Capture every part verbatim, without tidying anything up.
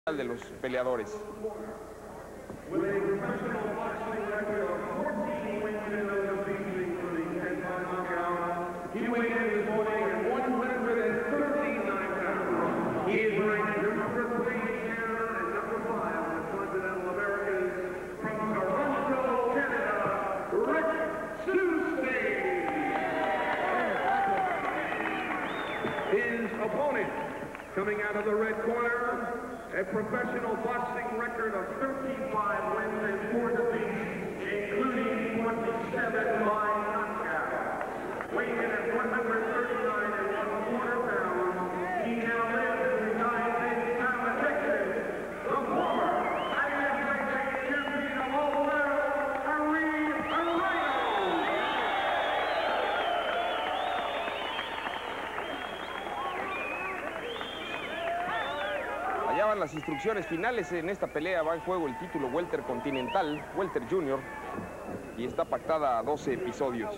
de los peleadores. His opponent, coming out of the red corner, a professional boxing record of thirty-five wins and four defeats, including twenty-seven by knockout. Weighing in at one hundred thirty-nine and one quarter pounds, he now lives and resides in Dallas, Texas. The former I B F lightweight champion of all the world, Harry Arroyo. Allá van las instrucciones finales. En esta pelea va en juego el título Welter Continental, Welter Junior, y está pactada a doce episodios.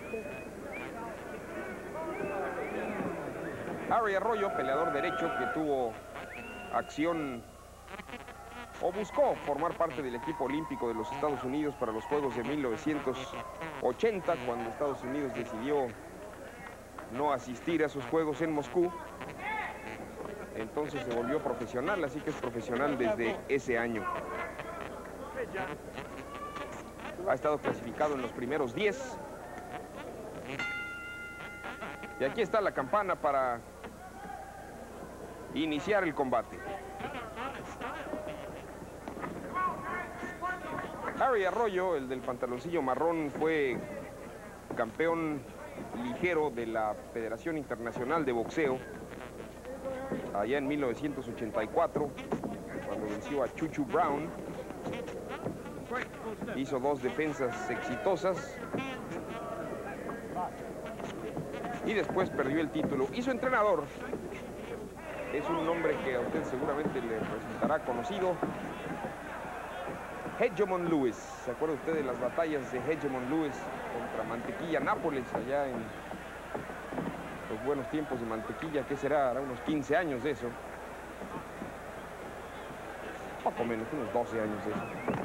Harry Arroyo, peleador derecho que tuvo acción o buscó formar parte del equipo olímpico de los Estados Unidos para los Juegos de mil novecientos ochenta, cuando Estados Unidos decidió no asistir a sus Juegos en Moscú. Entonces se volvió profesional, así que es profesional desde ese año. Ha estado clasificado en los primeros diez. Y aquí está la campana para iniciar el combate. Harry Arroyo, el del pantaloncillo marrón, fue campeón ligero de la Federación Internacional de Boxeo allá en mil novecientos ochenta y cuatro, cuando venció a Chuchu Brown. Hizo dos defensas exitosas y después perdió el título. Y su entrenador es un nombre que a usted seguramente le resultará conocido: Hegemon Lewis. ¿Se acuerda usted de las batallas de Hegemon Lewis contra Mantequilla Nápoles allá en los buenos tiempos de Mantequilla? ¿Qué será? Hará unos quince años de eso. Poco menos, unos doce años de eso.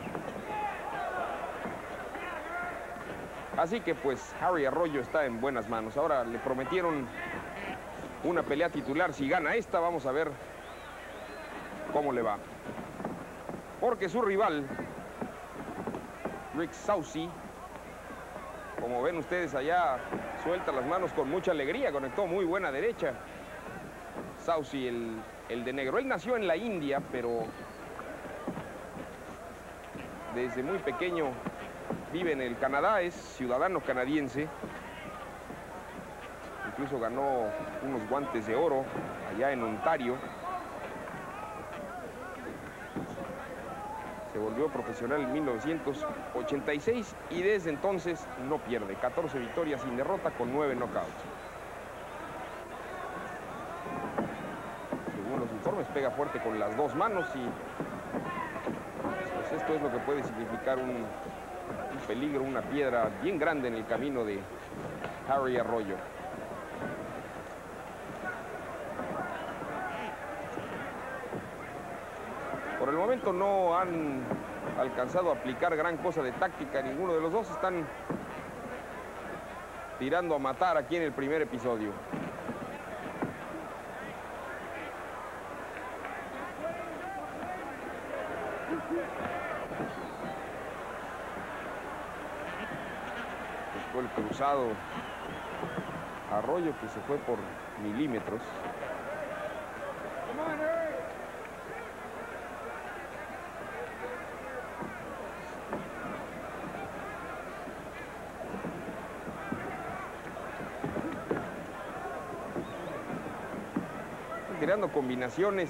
Así que pues Harry Arroyo está en buenas manos. Ahora le prometieron una pelea titular. Si gana esta, vamos a ver cómo le va. Porque su rival, Rick Saucy, como ven ustedes allá, suelta las manos con mucha alegría, conectó muy buena derecha. Saucy, el, el de negro. Él nació en la India, pero desde muy pequeño vive en el Canadá, es ciudadano canadiense. Incluso ganó unos guantes de oro allá en Ontario. Se volvió profesional en mil novecientos ochenta y seis y desde entonces no pierde. catorce victorias sin derrota con nueve knockouts. Según los informes, pega fuerte con las dos manos y pues esto es lo que puede significar un, un peligro, una piedra bien grande en el camino de Harry Arroyo. Por el momento no han alcanzado a aplicar gran cosa de táctica. Ninguno de los dos están tirando a matar aquí en el primer episodio. Buscó el cruzado Arroyo, que se fue por milímetros. Creando combinaciones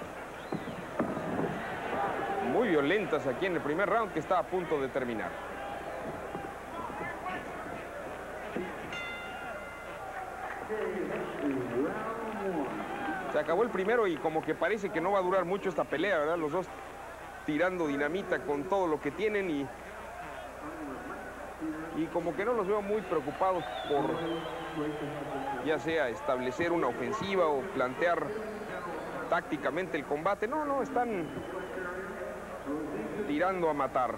muy violentas aquí en el primer round, que está a punto de terminar. Se acabó el primero y como que parece que no va a durar mucho esta pelea, ¿verdad? Los dos tirando dinamita con todo lo que tienen y, y como que no los veo muy preocupados por ya sea establecer una ofensiva o plantear tácticamente el combate. No, no, están tirando a matar.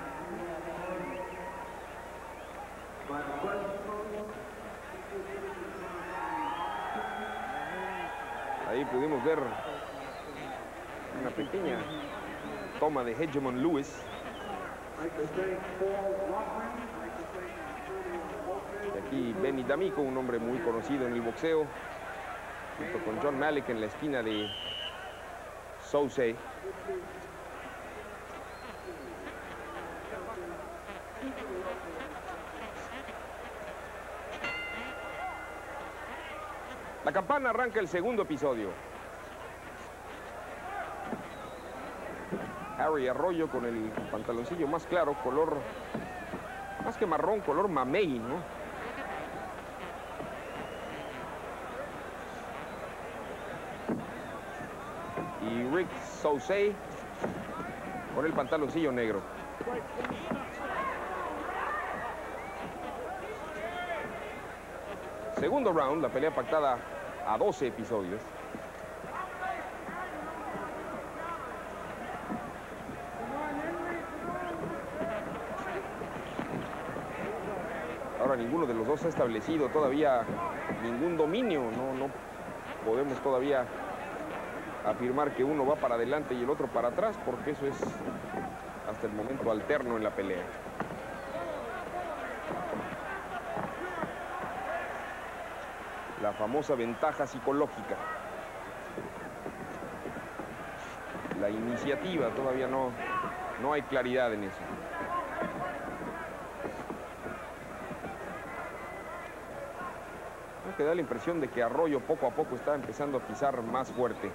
Ahí pudimos ver una pequeña toma de Hegemon Lewis. Y aquí Benny D'Amico, un hombre muy conocido en el boxeo, junto con John Malik en la esquina de Sousei. La campana arranca el segundo episodio. Harry Arroyo con el pantaloncillo más claro, color, más que marrón, color mamey, ¿no? Y Rick Sousei con el pantaloncillo negro. Segundo round, la pelea pactada a doce episodios. Ahora ninguno de los dos ha establecido todavía ningún dominio. No, no podemos todavía afirmar que uno va para adelante y el otro para atrás, porque eso es hasta el momento alterno en la pelea. La famosa ventaja psicológica. La iniciativa, todavía no, no hay claridad en eso. Me da la impresión de que Arroyo poco a poco está empezando a pisar más fuerte.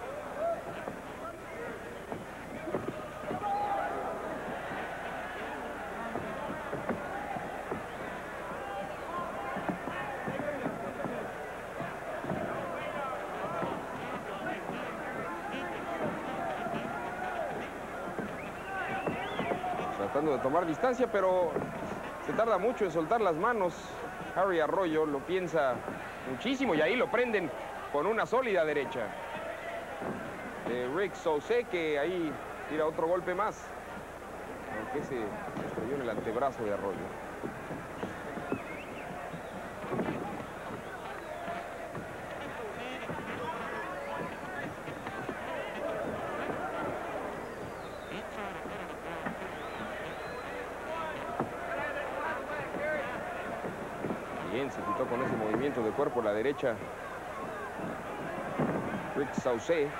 Tratando de tomar distancia, pero se tarda mucho en soltar las manos. Harry Arroyo lo piensa muchísimo y ahí lo prenden con una sólida derecha de Rick Sousei, que ahí tira otro golpe más, aunque se estrelló en el antebrazo de Arroyo. Bien, se quitó con ese movimiento de cuerpo la derecha Rick Sousei.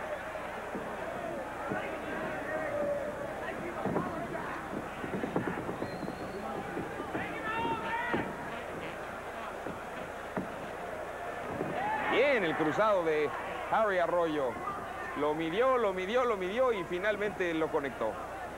Bien, el cruzado de Harry Arroyo. Lo midió, lo midió, lo midió y finalmente lo conectó.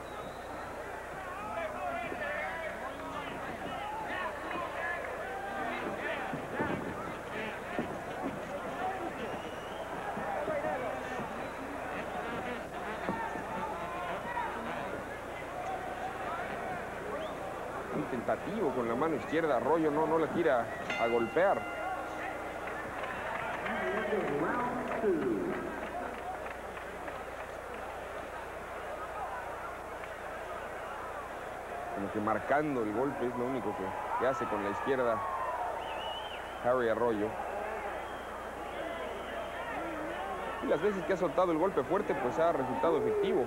Tentativo con la mano izquierda. Arroyo no, no la tira a golpear. Como que marcando el golpe es lo único que, que hace con la izquierda Harry Arroyo. Y las veces que ha soltado el golpe fuerte, pues ha resultado efectivo.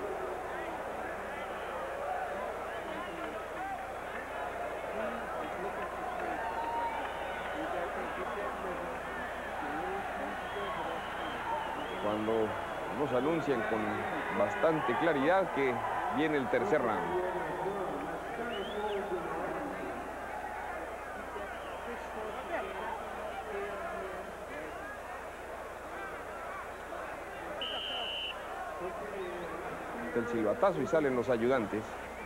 Cuando nos anuncian con bastante claridad que viene el tercer round. El silbatazo y salen los ayudantes.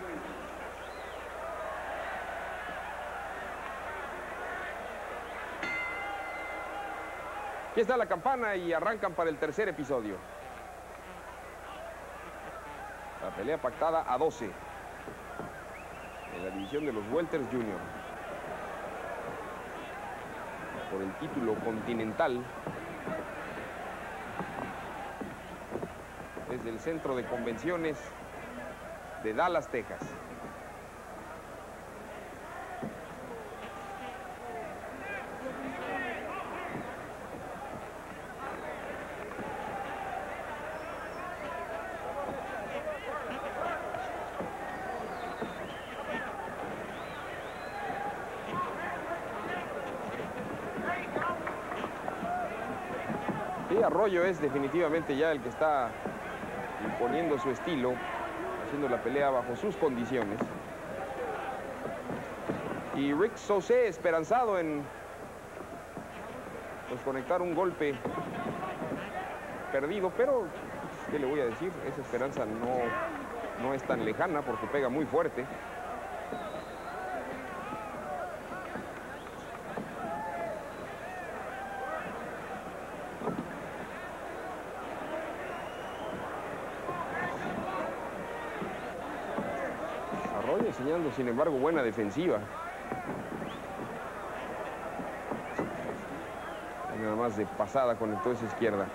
Aquí está la campana y arrancan para el tercer episodio. La pelea pactada a doce en la división de los welters junior por el título continental. desde el Centro de Convenciones de Dallas, Texas. Arroyo es definitivamente ya el que está imponiendo su estilo, haciendo la pelea bajo sus condiciones. Y Rick Saucé esperanzado en pues, conectar un golpe perdido, pero ¿qué le voy a decir? Esa esperanza no, no es tan lejana porque pega muy fuerte. Enseñando, sin embargo, buena defensiva. Nada más de pasada conectó esa izquierda.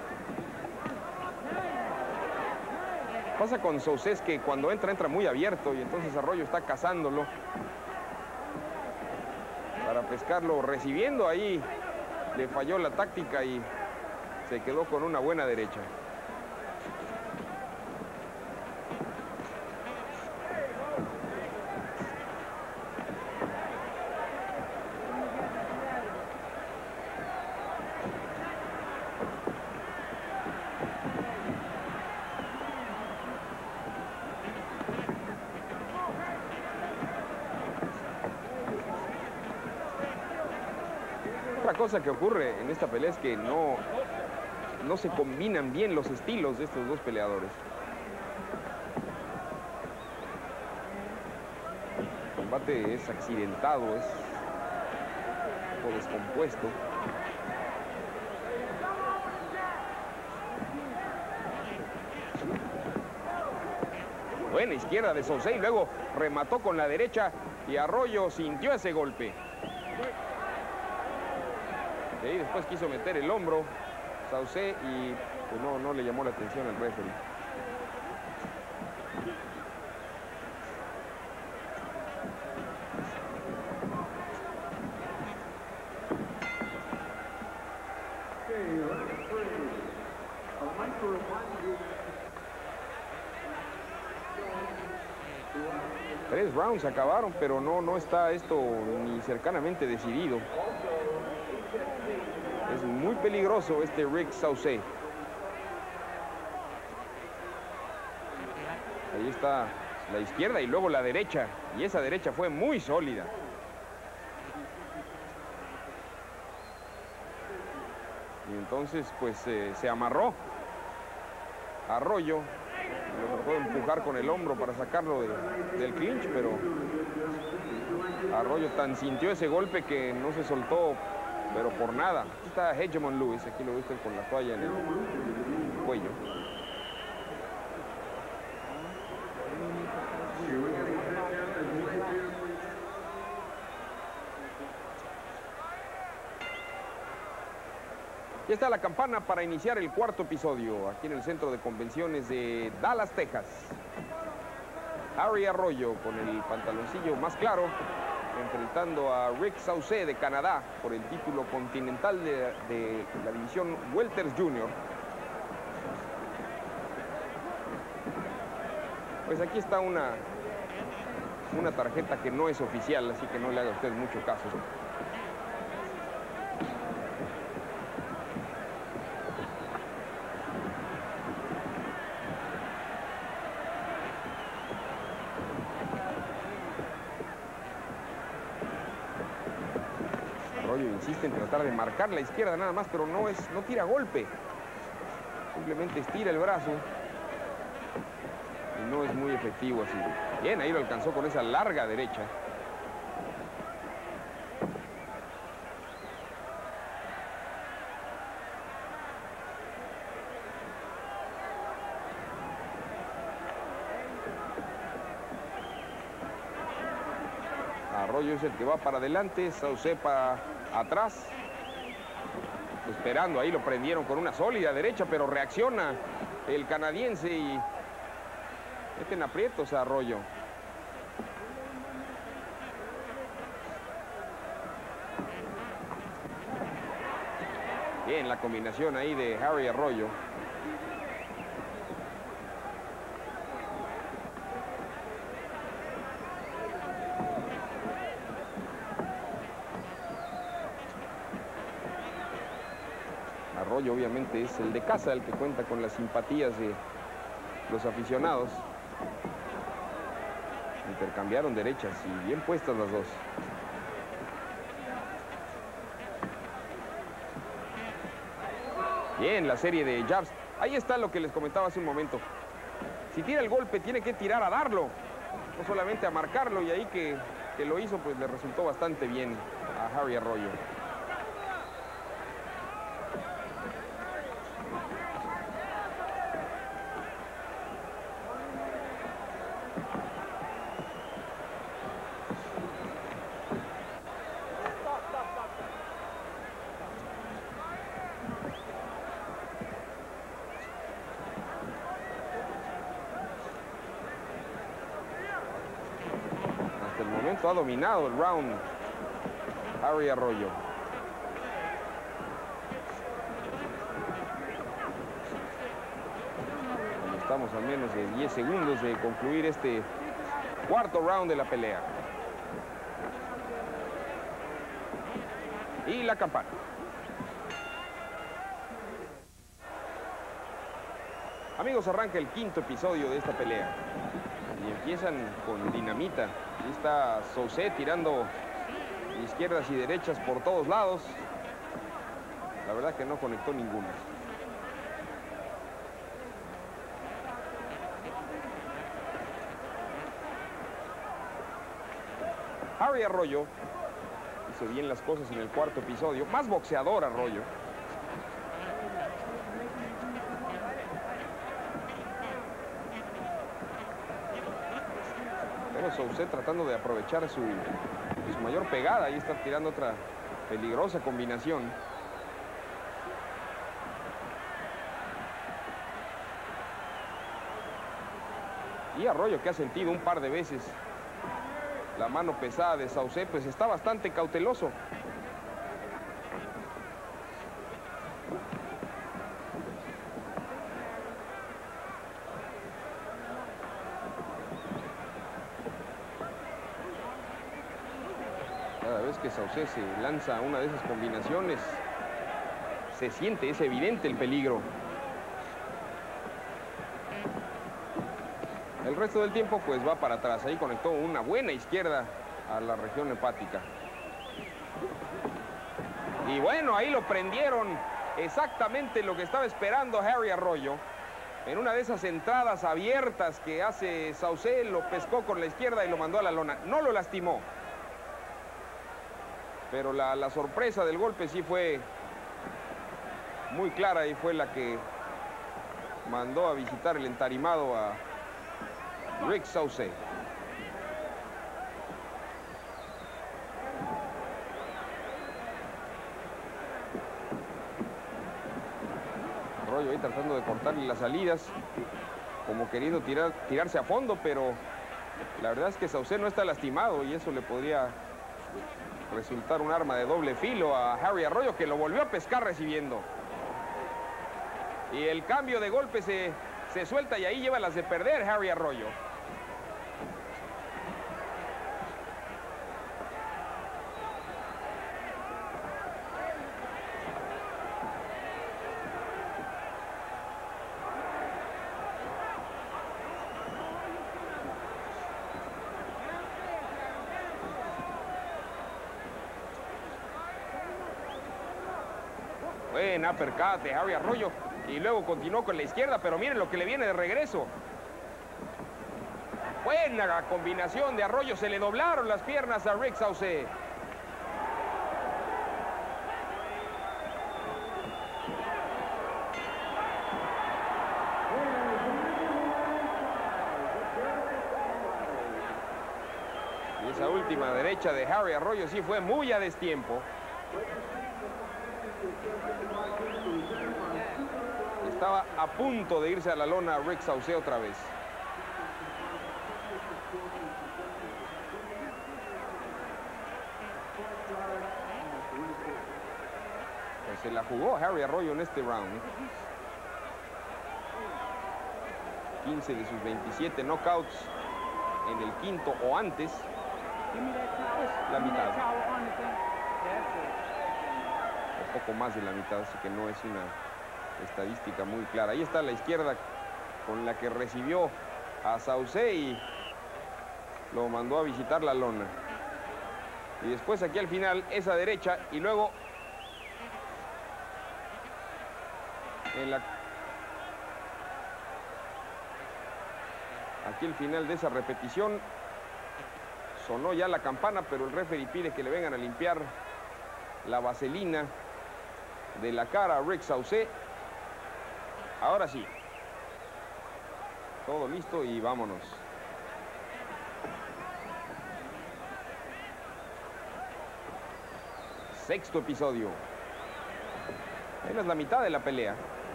Pasa con Saucé es que cuando entra, entra muy abierto y entonces Arroyo está cazándolo para pescarlo, recibiendo ahí. Le falló la táctica y se quedó con una buena derecha. Otra cosa que ocurre en esta pelea es que no, no se combinan bien los estilos de estos dos peleadores. El combate es accidentado, es un poco descompuesto. Buena izquierda de Saucé y luego remató con la derecha y Arroyo sintió ese golpe. Y ahí después quiso meter el hombro Saucé y pues no, no le llamó la atención al referee. Tres rounds acabaron, pero no, no está esto ni cercanamente decidido. Es muy peligroso este Rick Saucé. Ahí está la izquierda y luego la derecha. Y esa derecha fue muy sólida. Y entonces pues eh, se amarró Arroyo. Lo trató de empujar con el hombro para sacarlo de, del clinch, pero Arroyo tan sintió ese golpe que no se soltó, pero por nada. Aquí está Hegemon Lewis, aquí lo viste con la toalla en el cuello. Ya está la campana para iniciar el cuarto episodio, aquí en el Centro de Convenciones de Dallas, Texas. Harry Arroyo con el pantaloncillo más claro, enfrentando a Rick Saucé de Canadá por el título continental de, de la división Welters Junior. Pues aquí está una, una tarjeta que no es oficial, así que no le haga a usted mucho caso. Insiste en tratar de marcar la izquierda nada más, pero no, es, no tira golpe. Simplemente estira el brazo. Y no es muy efectivo así. Bien, ahí lo alcanzó con esa larga derecha. Arroyo es el que va para adelante, Saucé para atrás. Esperando, ahí lo prendieron con una sólida derecha, pero reacciona el canadiense y meten aprietos a Arroyo. Bien, la combinación ahí de Harry Arroyo. Arroyo obviamente es el de casa, el que cuenta con las simpatías de los aficionados. Intercambiaron derechas y bien puestas las dos. Bien, la serie de jabs. Ahí está lo que les comentaba hace un momento. Si tira el golpe, tiene que tirar a darlo, no solamente a marcarlo, y ahí que, que lo hizo, pues le resultó bastante bien a Harry Arroyo. Ha dominado el round Harry Arroyo. Estamos a menos de diez segundos de concluir este cuarto round de la pelea. Y la campana. Amigos, arranca el quinto episodio de esta pelea. Y empiezan con dinamita. Ahí está Saucet tirando izquierdas y derechas por todos lados. La verdad que no conectó ninguna. Harry Arroyo hizo bien las cosas en el cuarto episodio. Más boxeador Arroyo. Saucet tratando de aprovechar su, su mayor pegada. Ahí está tirando otra peligrosa combinación. Y Arroyo, que ha sentido un par de veces la mano pesada de Saucet, pues está bastante cauteloso. Cada vez que Saucet se lanza una de esas combinaciones, se siente, es evidente el peligro. El resto del tiempo pues va para atrás. Ahí conectó una buena izquierda a la región hepática. Y bueno, ahí lo prendieron, exactamente lo que estaba esperando Harry Arroyo. En una de esas entradas abiertas que hace Saucet, lo pescó con la izquierda y lo mandó a la lona. No lo lastimó. Pero la, la sorpresa del golpe sí fue muy clara y fue la que mandó a visitar el entarimado a Rick Saucet. Arroyo ahí tratando de cortarle las salidas, como queriendo tirar, tirarse a fondo, pero la verdad es que Saucet no está lastimado y eso le podría resultar un arma de doble filo a Harry Arroyo, que lo volvió a pescar recibiendo. Y el cambio de golpe se, se suelta y ahí lleva las de perder Harry Arroyo. Buen uppercut de Harry Arroyo y luego continuó con la izquierda, pero miren lo que le viene de regreso. Buena combinación de Arroyo, se le doblaron las piernas a Rick Saucet. Y esa última derecha de Harry Arroyo sí fue muy a destiempo. Estaba a punto de irse a la lona Rick Saucé otra vez. Pues se la jugó Harry Arroyo en este round. quince de sus veintisiete knockouts en el quinto o antes. La mitad. Un poco más de la mitad, así que no es una estadística muy clara. Ahí está la izquierda con la que recibió a Saucé y lo mandó a visitar la lona. Y después aquí al final esa derecha y luego en la aquí al final de esa repetición sonó ya la campana, pero el referee pide que le vengan a limpiar la vaselina de la cara a Rick Saucé. Ahora sí. Todo listo y vámonos. Sexto episodio. Apenas la mitad de la pelea.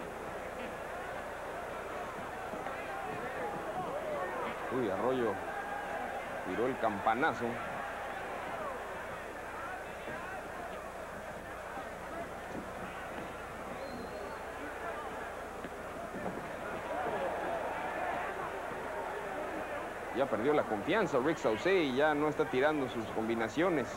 Uy, Arroyo tiró el campanazo. Ya perdió la confianza Rick Saucé y ya no está tirando sus combinaciones.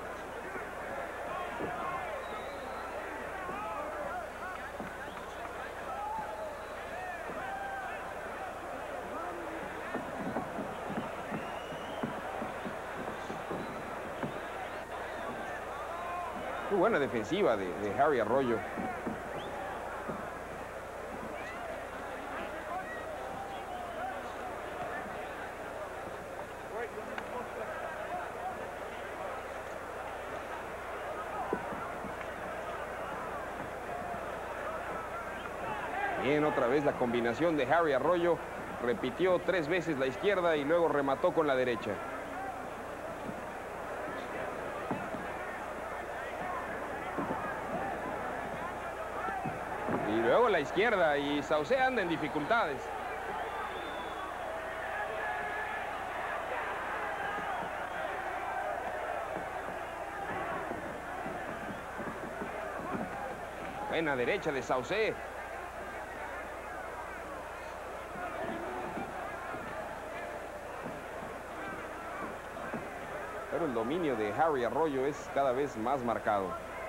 Muy buena defensiva de, de Harry Arroyo. Bien, otra vez la combinación de Harry Arroyo. Repitió tres veces la izquierda y luego remató con la derecha. Y luego la izquierda y Saucé anda en dificultades. Buena derecha de Saucé. Pero el dominio de Harry Arroyo es cada vez más marcado.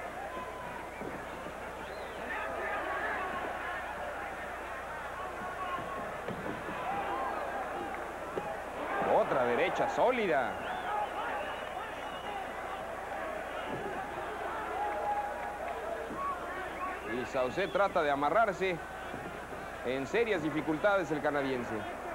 Otra derecha sólida. Y Saucé trata de amarrarse. En serias dificultades el canadiense.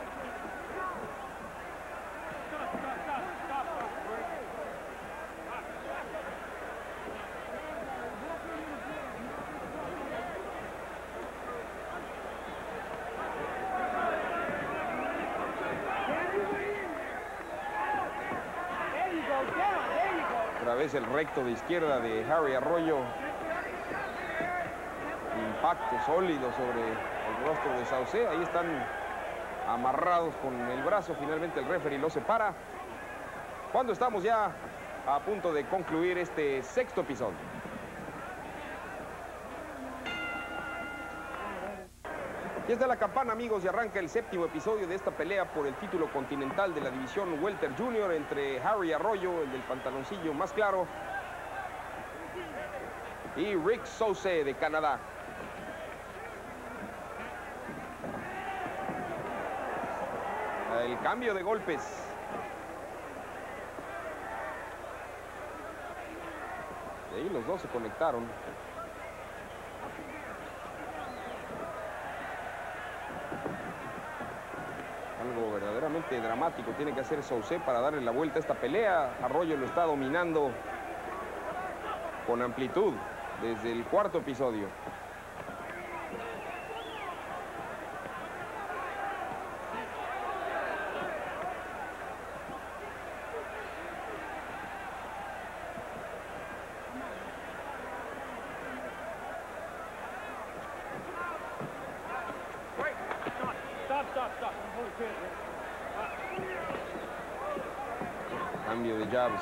Otra vez el recto de izquierda de Harry Arroyo. Impacto sólido sobre el rostro de Saucé. Ahí están amarrados con el brazo. Finalmente el referee los separa. Cuando estamos ya a punto de concluir este sexto episodio. Y está la campana, amigos, y arranca el séptimo episodio de esta pelea por el título continental de la división Welter Junior entre Harry Arroyo, el del pantaloncillo más claro, y Rick Saucé de Canadá. El cambio de golpes. De ahí los dos se conectaron. Algo verdaderamente dramático tiene que hacer Saucé para darle la vuelta a esta pelea. Arroyo lo está dominando con amplitud desde el cuarto episodio. Cambio de jabs.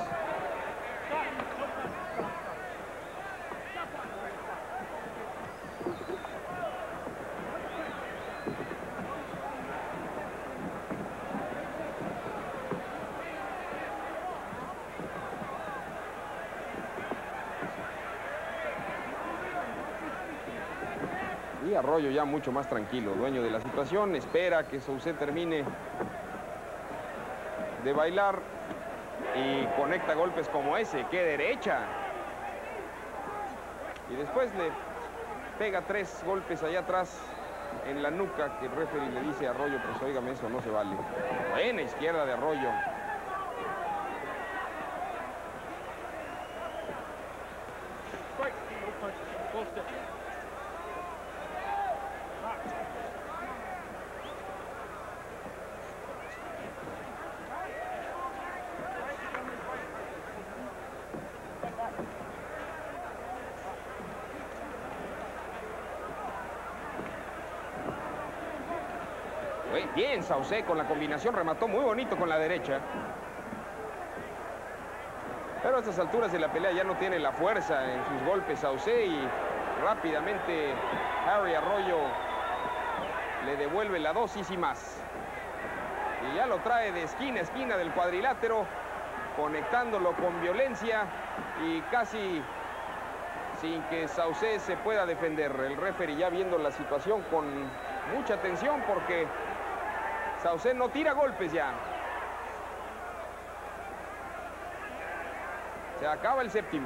Y Arroyo ya mucho más tranquilo, dueño de la situación, espera que Saucé termine de bailar y conecta golpes como ese. ¡Qué derecha! Y después le pega tres golpes allá atrás en la nuca, que el referee le dice a Arroyo, pues óigame, eso no se vale. Buena izquierda de Arroyo. Bien, Saucé con la combinación, remató muy bonito con la derecha. Pero a estas alturas de la pelea ya no tiene la fuerza en sus golpes Saucé y rápidamente Harry Arroyo le devuelve la dosis y más. Y ya lo trae de esquina a esquina del cuadrilátero, conectándolo con violencia y casi sin que Saucé se pueda defender. El referee ya viendo la situación con mucha atención porque Saucé no tira golpes ya. Se acaba el séptimo.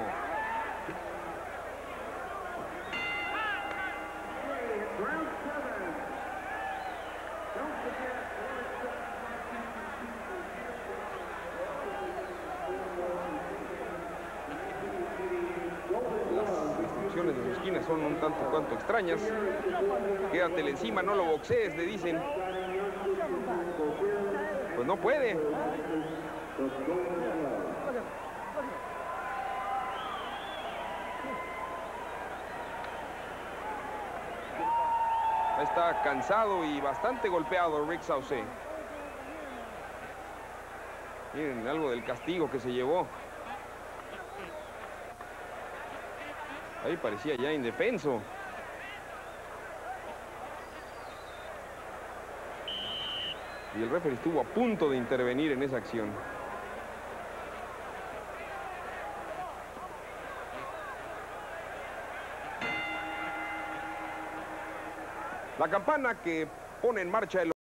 Las instrucciones de su esquina son un tanto cuanto extrañas. Quédatele encima, no lo boxees, le dicen. Pues no puede. Está cansado y bastante golpeado Rick Saucé. Miren algo del castigo que se llevó. Ahí parecía ya indefenso. Y el referee estuvo a punto de intervenir en esa acción. La campana que pone en marcha el